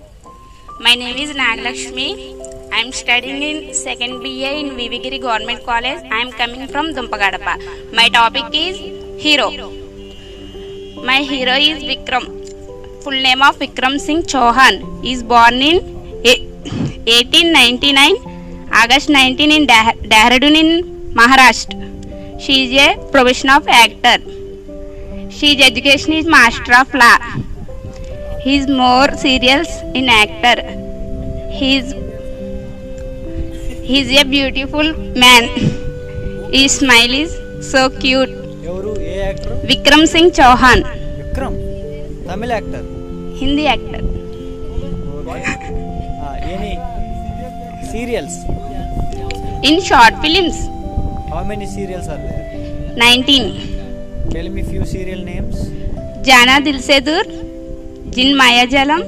My name is Nagalakshmi. I am studying in 2nd BA in Vivigiri Government College. I am coming from Dumpagadapa. My topic is hero. My hero is Vikram. Full name of Vikram Singh Chauhan. He is born in 1899, August 19 in Dehradun in Maharashtra. She is a professional actor. His education is Master of Law. He is more serious in actor. He is a beautiful man. His smile is so cute. Evaru ye actor? Vikram Singh Chauhan. Vikram. Tamil actor. Hindi actor. Okay. Any serials? In short films. How many serials are there? 19. Tell me few serial names. Jana Dil Se Dur, Jin Maya Jalam,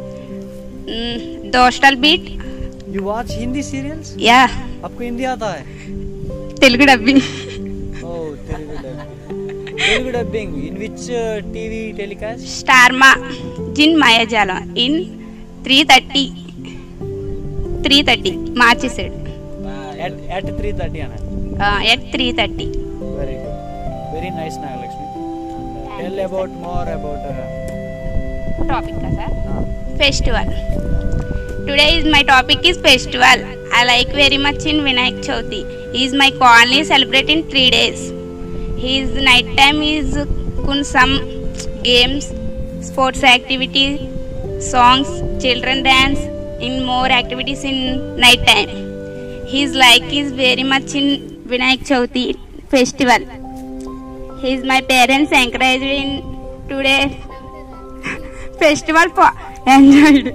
Dostal Beat. You watch Hindi serials? Yeah. आपको हिंदी आता है? Telugu dubbing. Oh, Telugu dubbing. Telugu dubbing. In which TV telecast? Starma, Jin Maya Jalam in 3:30. 3:30. March said. At 3:30 ana. At 3:30. Very good. Very nice, Nagalakshmi. Tell about more about. Topic ka sir? Festival. Today is my topic is festival. I like very much in Vinayak Chauthi. Is my colony celebrate in 3 days. His night time is some games, sports activities, songs, children dance, in more activities in night time. His like is very much in Vinayak Chauthi festival. His my parents encouraged in today festival for enjoyed.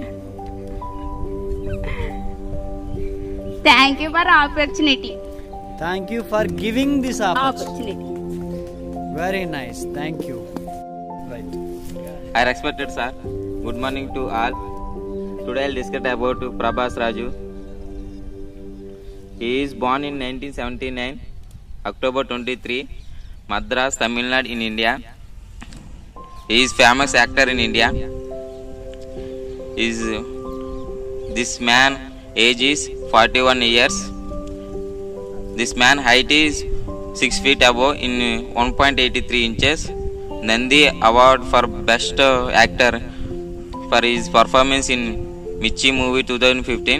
Thank you for opportunity. Thank you for giving this opportunity. Very nice. Thank you. Right. I respected sir. Good morning to all. Today I'll discuss about Prabhas Raju. He is born in 1979, October 23, Madras, Tamil Nadu in India. He is famous actor in India. This man age is 41 years. This man height is 6 feet above in 1.83 inches. Nandi Award for Best Actor for his performance in Michi movie 2015.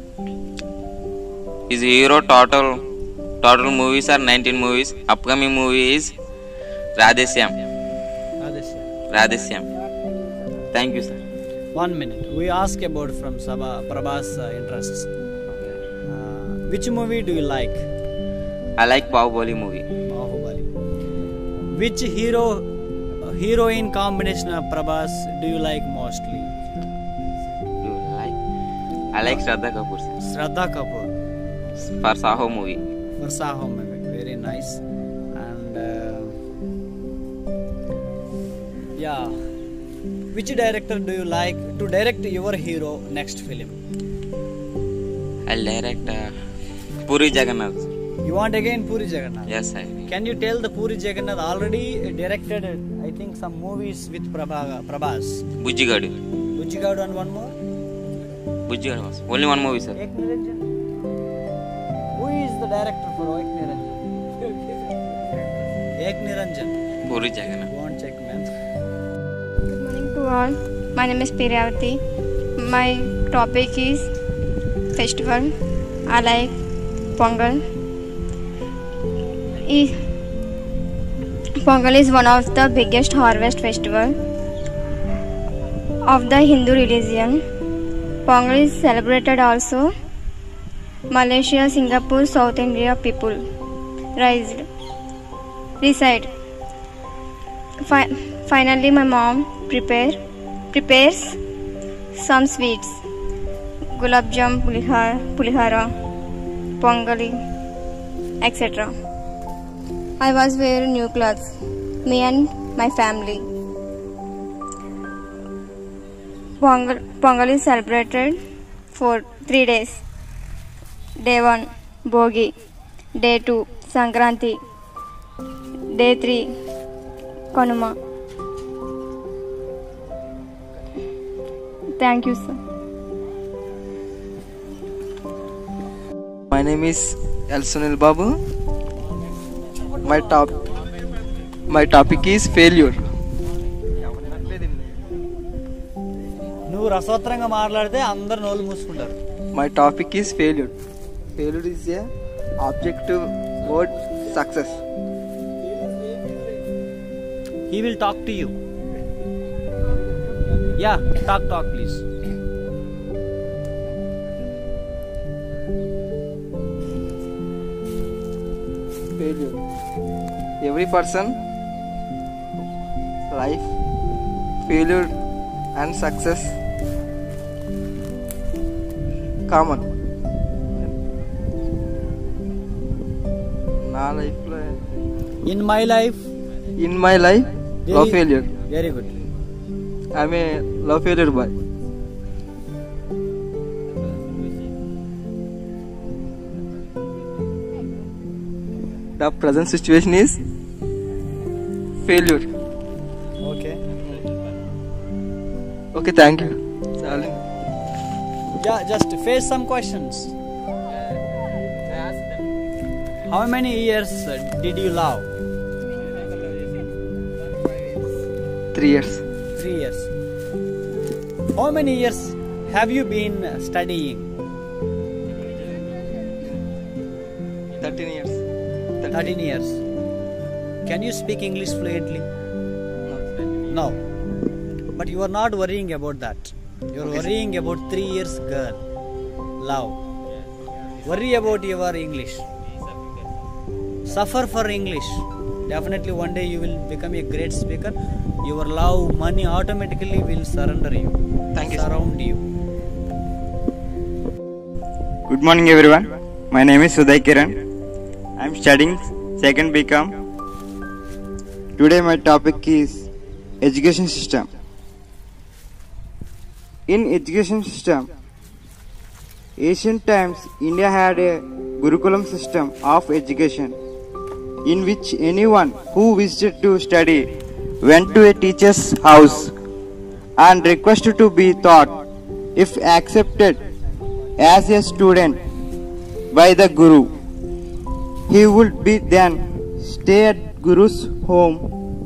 His hero total movies are 19 movies. Upcoming movie is Radhesyam. Thank you sir. 1 minute. We ask about from Prabhas interests. Which movie do you like? I like Bahubali movie. Bahubali. Which heroine combination of Prabhas do you like mostly? I like Shraddha Kapoor sir. Shraddha Kapoor. For Saho movie. For Saho movie. Very nice. And yeah. Which director do you like to direct your hero next film? I'll direct Puri Jagannath. You want again Puri Jagannath? Yes, I. Can you tell the Puri Jagannath already directed, I think, some movies with Prabhas? Bujjigadu. Bujjigadu and one more? Bujjigadu was only one movie, sir. Ek Niranjan. Who is the director for Ek Niranjan? Ek Niranjan. Puri Jagannath. Go and check, man. Good morning to all. My name is Piryavati. My topic is festival. I like Pongal. Pongal is one of the biggest harvest festival of the Hindu religion. Pongal is celebrated also Malaysia, Singapore, South India people reside. Finally, my mom prepares some sweets, gulab jam, pulihara, pongali, etc. I was wearing new clothes, me and my family. Pongal is celebrated for 3 days. Day 1, Bogi. Day 2, Sankranti. Day 3, Kanuma. Thank you, sir. My name is El Sunil Babu. My topic is failure. నువ్వు రసవత్రంగా మాట్లాడితే అందరు నోళ్ళు మూసుకుంటారు. My topic is failure. Failure is a objective word success. He will talk to you. Yeah, talk please. Failure. Every person life, failure and success common. నా లైఫ్లో In my life, love failure. very good. I'm a love failure boy. The present situation is failure. Okay, thank you. Yeah, just face some questions. How many years did you love? 3 years. 3 years. How many years have you been studying? 13 years. 13 years. Can you speak English fluently? No. But you are not worrying about that. You are worrying about 3 years girl. Love. Worry about your English. Suffer for English. Definitely one day you will become a great speaker. Your love, money automatically will surrender you. Thank you. Surround you. Good morning everyone. My name is Uday Kiran. I am studying 2nd BCom. Today my topic is education system. In education system, ancient times India had a Gurukulam system of education in which anyone who visited to study went to a teacher's house and requested to be taught. If accepted as a student by the Guru, he would be then stay at Guru's home.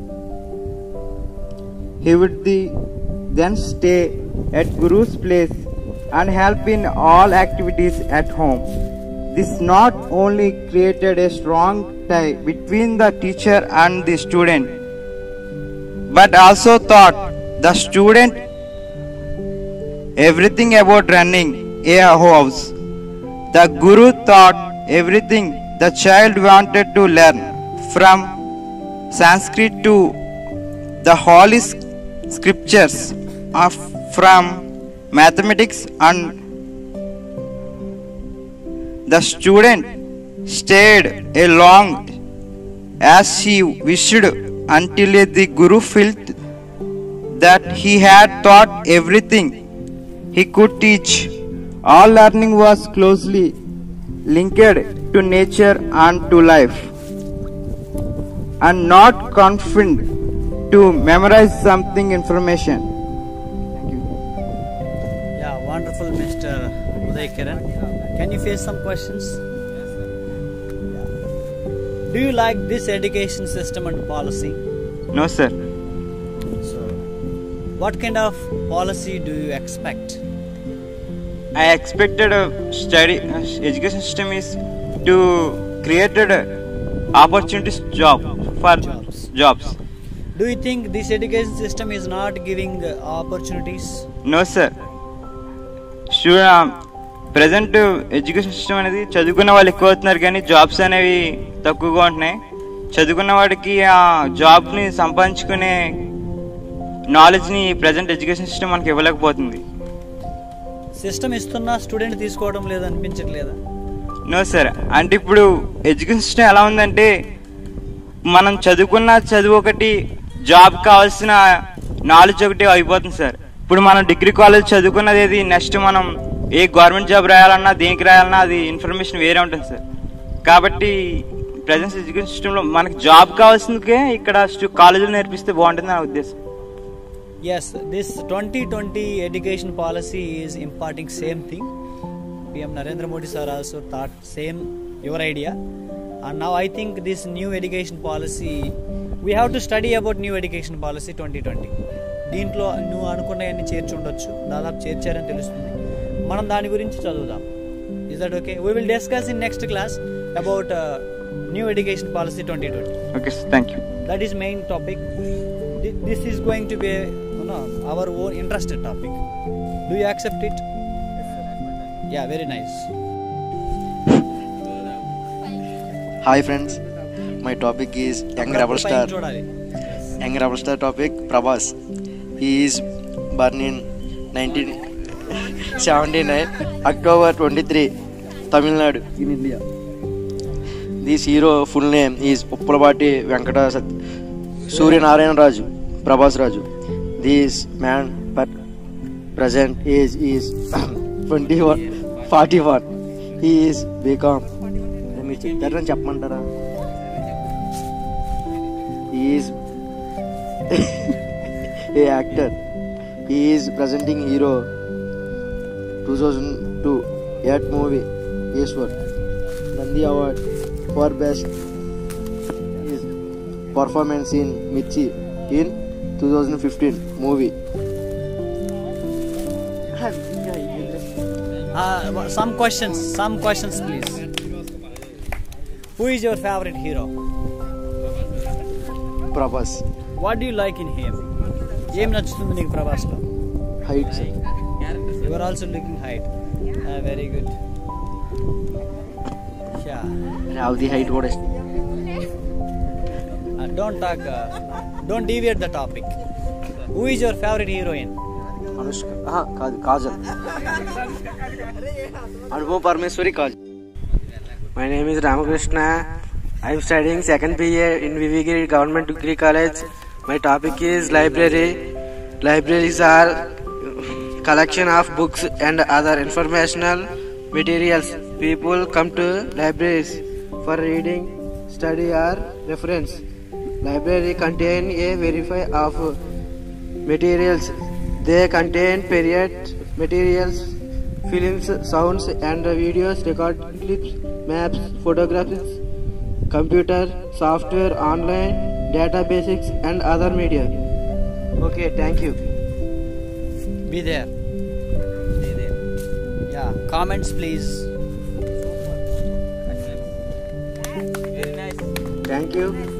He would then stay at Guru's place and help in all activities at home. This not only created a strong tie between the teacher and the student, but also taught the student everything about running a house. The Guru taught everything the child wanted to learn, from Sanskrit to the holy scriptures, from mathematics, and the student stayed along as he wished until the Guru felt that he had taught everything he could teach. All learning was closely linked to nature and to life, and not confined to memorize something information. Thank you. Yeah, wonderful, Mr. Uday Kiran. Can you face some questions? Do you like this education system and policy? No sir. So, what kind of policy do you expect? I expected a education system is to create opportunities for jobs. Do you think this education system is not giving opportunities? No sir. Present education system అనేది చదువుకున్న వాళ్ళు ఎక్కువ అవుతున్నారు కానీ jobs అనేవి తక్కువగా ఉంటున్నాయి. చదువుకున్న వాడికి ఆ జాబ్ని సంపాదించుకునే నాలెడ్జ్ని ప్రజెంట్ ఎడ్యుకేషన్ సిస్టమ్ మనకి ఇవ్వలేకపోతుంది. సిస్టమ్ ఇస్తున్నా స్టూడెంట్ తీసుకోవడం లేదు అనిపించట్లేదా? No sir. అంటే ఇప్పుడు ఎడ్యుకేషన్ సిస్టమ్ ఎలా ఉందంటే మనం చదువుకున్న చదువు ఒకటి, జాబ్ కావాల్సిన నాలెడ్జ్ ఒకటి అయిపోతుంది సార్. ఇప్పుడు మనం డిగ్రీ కాలేజ్ చదువుకున్నది ఏది, నెక్స్ట్ మనం ఏ గవర్నమెంట్ జాబ్ రాయాలన్నా దేనికి రాయాలన్నా అది ఇన్ఫర్మేషన్ వేరే ఉంటుంది సార్. కాబట్టి ప్రజెంట్ ఎడ్యుకేషన్ సిస్టంలో మనకి జాబ్ కావాల్సిందికే ఇక్కడ కాలేజీలో నేర్పిస్తే బాగుంటుంది నా ఉద్దేశం. Yes, this 2020 education policy is imparting same thing. PM Narendra Modi sir also thought same your idea, and now I think this new education policy, we have to study about new education policy 2020. దీంట్లో నువ్వు అనుకున్నవన్నీ చేర్చి ఉండొచ్చు, దాదాపు చేర్చారని తెలుస్తుంది. మనం దాని గురించి చదువుదాం. Is that okay? We will discuss in next class about new education policy 2020. Okay, sir. Thank you. That is main topic. This is going to be our own interested topic. Do you accept it? Yeah, very nice. Hi friends, my topic is young rebel star. Young rebel star topic Prabhas. He is born in 1979 October 23, Tamil Nadu in India. This hero full name is Uppalapati Venkata Surya Narayan Raju Prabhas Raju. This man present age is 41. He is BCom. చెప్పమంటారా? He is a actor. He is presenting hero 2002 yet movie Eswar. Nandi Award for best is performance in Michi in 2015 movie. Some questions please. Who is your favorite hero? Prabhas. What do you like in him? ఏం నచ్చుతుంది నీకు ప్రభాస్లో? Height, sir. You are also looking height. Very good. Yeah. Have the height కూడా Don't talk. Don't deviate the topic. Who is your favorite heroine? Anushka. కాదు Kajal. Anupama Parameshwari Kajal. My name is Ramakrishna. I am studying 2nd BA in Vivigiri Government Degree College. My topic is library. Libraries are collection of books and other informational materials. People come to libraries for reading, study or reference. Library contain a variety of materials. They contain period materials, films, sounds and videos, record clips, maps, photographs, computer, software, online, databases and other media. Okay, thank you. Be there. Yeah, comments please. Thank you.